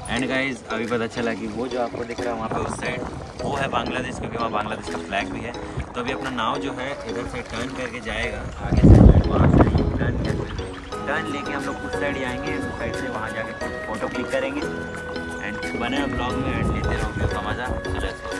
And guys अभी पता चला कि वो जो आपको दिख रहा है वहाँ पे उस साइड वो है बांग्लादेश, क्योंकि वहाँ बांग्लादेश का फ्लैग भी है। तो अभी अपना नाव जो है इधर से टर्न करके जाएगा आगे से, वहाँ से टर्न लेके हम लोग उस साइड जाएंगे, उस साइड से वहाँ जाके फ़ोटो क्लिक करेंगे एंड बने ब्लॉग में एंड लेते रहोगे का मज़ा। चलो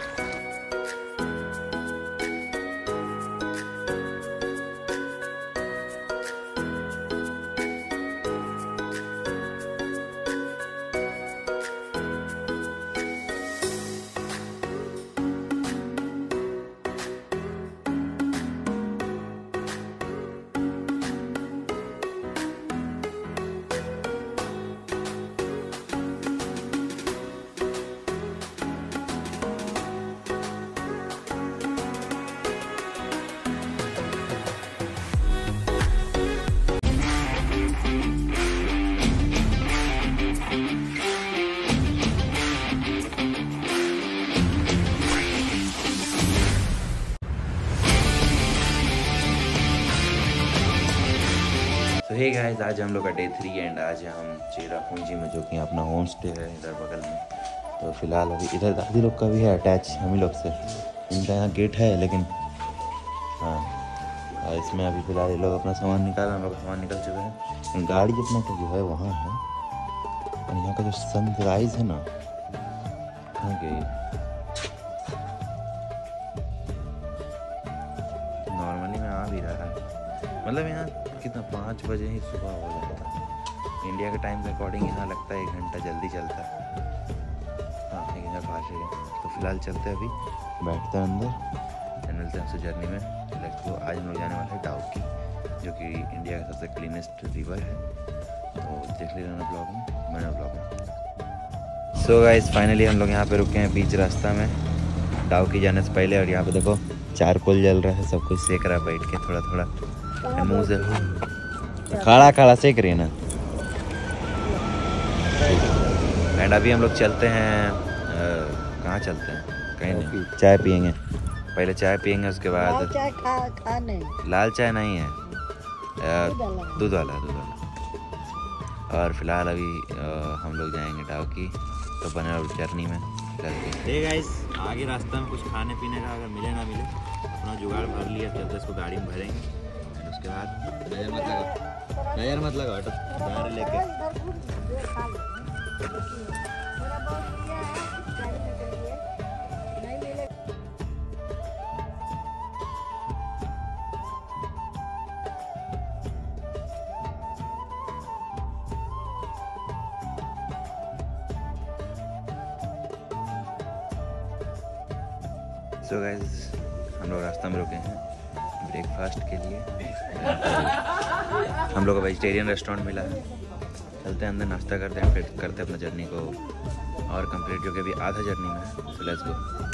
तो हे गाइस, आज हम लोग का डे 3 एंड आज हम चेरापूंजी में, जो कि अपना होम स्टे है इधर बगल में। तो फिलहाल अभी इधर दादी लोग का भी है अटैच हम ही लोग से, इनका यहाँ गेट है लेकिन हाँ, और इसमें अभी फिलहाल ये लोग अपना सामान निकाल, हम लोग सामान निकल चुके हैं। गाड़ी जितना का जो है वहाँ है, और यहाँ का जो सनराइज है ना, नॉर्मली में आ भी रहा है, मतलब यहाँ कितना 5 बजे ही सुबह हो जाता है इंडिया के टाइम के अकॉर्डिंग। यहाँ लगता है 1 घंटा जल्दी चलता है। हाँ, 1 घंटा फास्ट है। तो फिलहाल चलते हैं, अभी बैठते हैं अंदर एंड मिलते हैं आपसे जर्नी में। Let's go. आज हम लोग जाने वाले हैं डाउकी, जो कि इंडिया का सबसे क्लीनेस्ट रिवर है। तो देख लेना ब्लॉग में, मैंने ब्लॉग में। सो गाइस, फाइनली हम लोग यहाँ पे रुके हैं बीच रास्ता में डाउकी जाने से पहले। और यहाँ पे देखो चारकोल जल रहा है, सब कुछ सेक रहा है बैठ के, थोड़ा थोड़ा मुँह से खड़ा खड़ा सेक रही है ना। एंड अभी हम लोग चलते हैं, कहाँ चलते हैं? कहीं नहीं, चाय पियेंगे। पहले चाय पियेंगे, उसके बाद लाल चाय नहीं है, दूध वाला। और फिलहाल अभी हम लोग जाएंगे डाउकी। तो बने रहो जर्नी में। हे गाइस, आगे रास्ता में कुछ खाने पीने का अगर मिले ना मिले, अपना जुगाड़ भर लिया, चलते इसको गाड़ी में भरेंगे। उसके बाद नजर मत लगा ऑटो जा रहे लेके। सो गाइस, हम लोग रास्ता में रुके हैं ब्रेकफास्ट के लिए। हम लोग को वेजिटेरियन रेस्टोरेंट मिला है। चलते हैं अंदर, नाश्ता करते हैं, फिर करते हैं अपना जर्नी को और कंप्लीट, जो कि अभी आधा जर्नी में है। So let's go.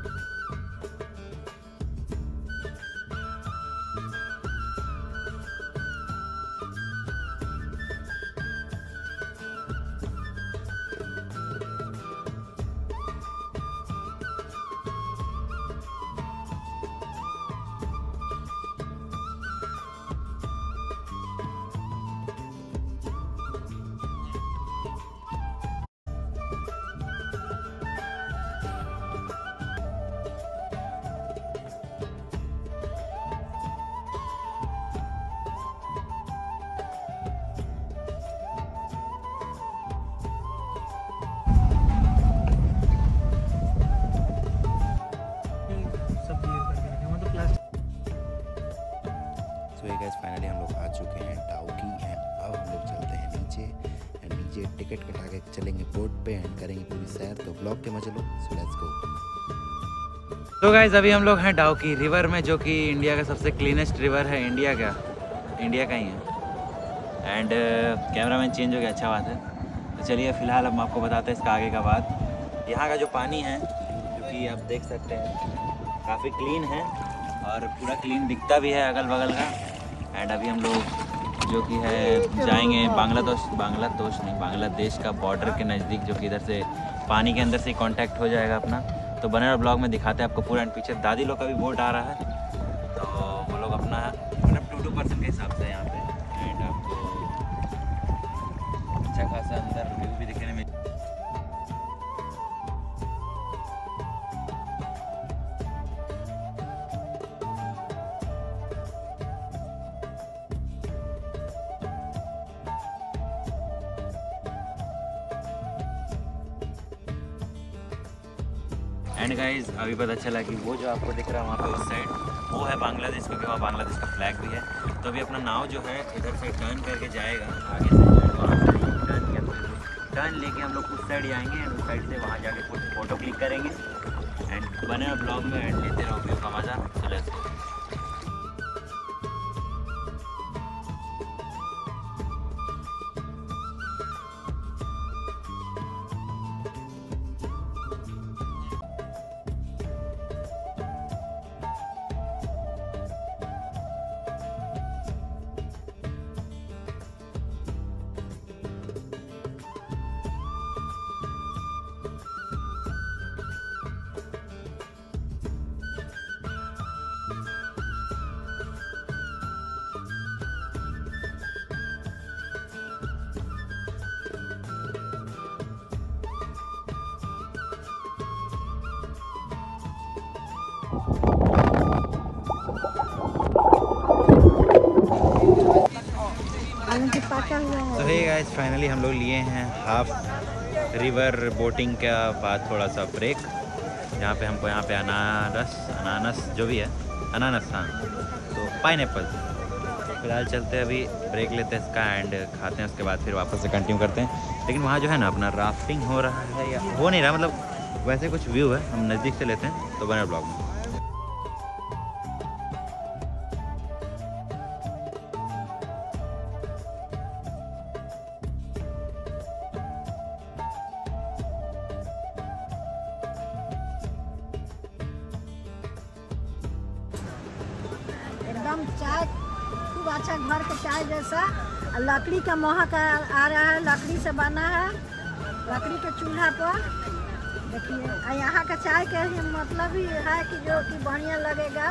फाइनली हम लोग आ चुके हैं डाउकी एंड अब हम लोग चलते हैं नीचे एंड नीचे टिकट कटा के चलेंगे बोट पे एंड करेंगे पूरी सैर। तो ब्लॉग के मजे लो। So let's go. तो गाइस, अभी हम लोग हैं डाउकी रिवर में, जो कि इंडिया का सबसे क्लीनेस्ट रिवर है। इंडिया का ही है। एंड कैमरामैन चेंज हो गया, अच्छा बात है। तो चलिए फिलहाल हम आपको बताते हैं इसका आगे का बात। यहाँ का जो पानी है, जो कि आप देख सकते हैं, काफ़ी क्लीन है और पूरा क्लीन दिखता भी है अगल बगल का। एंड अभी हम लोग जो कि है जाएंगे बांग्लादेश का बॉर्डर के नज़दीक, जो कि इधर से पानी के अंदर से कांटेक्ट हो जाएगा अपना। तो बने रहो ब्लॉग में, दिखाते हैं आपको पूरा। एंड पीछे दादी लोग का भी बोट आ रहा है, तो वो लोग अपना मतलब 2-2 पर्सन के हिसाब से यहाँ पे। एंड आपको अच्छा खासा अंदर व्यू भी दिखने में। एंड गाइज अभी पता चला कि वो जो आपको दिख रहा है वहाँ पे उस साइड वो है बांग्लादेश, क्योंकि वहाँ बांग्लादेश का फ्लैग भी है। तो अभी अपना नाव जो है इधर से टर्न करके जाएगा आगे से, वहाँ से टर्न लेके हम लोग उस साइड ही आएंगे एंड उस साइड से वहाँ जाके कुछ फ़ोटो क्लिक करेंगे एंड बने ब्लॉग में एंड लेते रहो व्यू का मज़ा। तो लेट्स गो। तो हे गाइस फाइनली हम लोग लिए हैं हाफ रिवर बोटिंग का बाद थोड़ा सा ब्रेक, जहाँ पे हमको यहाँ पे अनानस जो भी है अनानस, हाँ तो पाइनएप्पल। फिलहाल चलते हैं, अभी ब्रेक लेते हैं इसका एंड खाते हैं, उसके बाद फिर वापस से कंटिन्यू करते हैं। लेकिन वहाँ जो है ना अपना राफ्टिंग हो रहा है या हो नहीं रहा, मतलब वैसे कुछ व्यू है, हम नज़दीक से लेते हैं। तो बने ब्लॉग में। एकदम चाय खूब अच्छा, घर का चाय जैसा। लकड़ी का महक आ रहा है, लकड़ी से बना है, लकड़ी के चूल्हा पर। देखिए यहाँ का चाय का ही मतलब ही है कि जो कि बढ़िया लगेगा।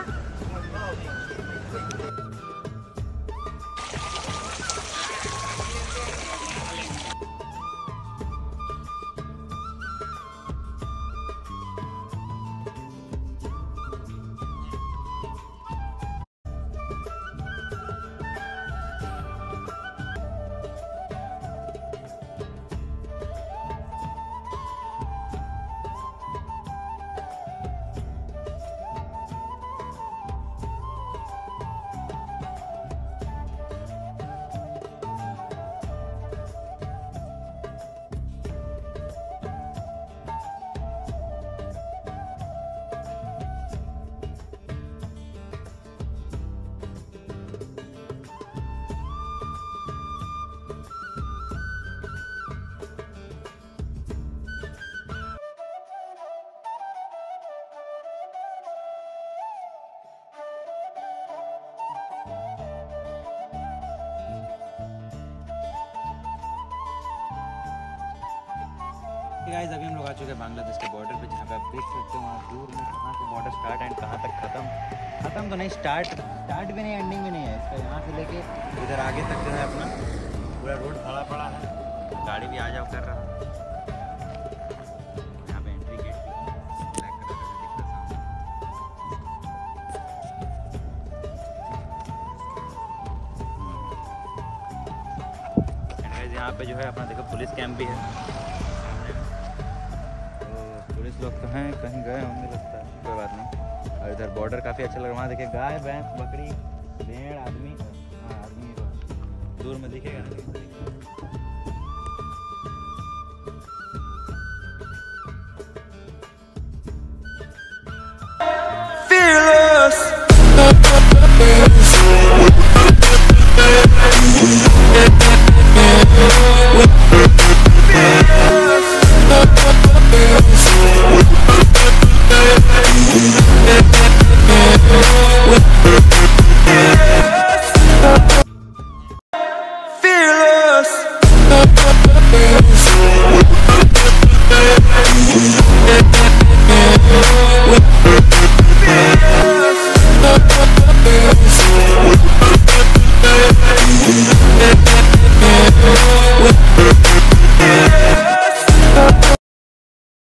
गाइस अभी हम लोग आ चुके हैं बांग्लादेश के बॉर्डर पे, जहाँ पे आप देख सकते हो वहाँ दूर में कहाँ से बॉर्डर स्टार्ट एंड कहाँ तक ख़त्म तो नहीं, स्टार्ट भी नहीं, एंडिंग भी नहीं है इसका। यहाँ से लेके इधर आगे तक जो है अपना पूरा रोड भरा पड़ा है, गाड़ी भी आ जाओ कर रहा है। यहाँ पे एंट्री गेट भी ब्लैक कलर का दिख रहा है। यहाँ पे जो है अपना देखो पुलिस कैंप भी है, पुलिस लोग तो हैं, कहीं गए होंगे लगता है, कोई बात नहीं। और इधर बॉर्डर काफ़ी अच्छा लग रहा है, वहाँ देखिए गाय भैंस बकरी भेड़ आदमी, हाँ आदमी दूर में दिखेगा ना।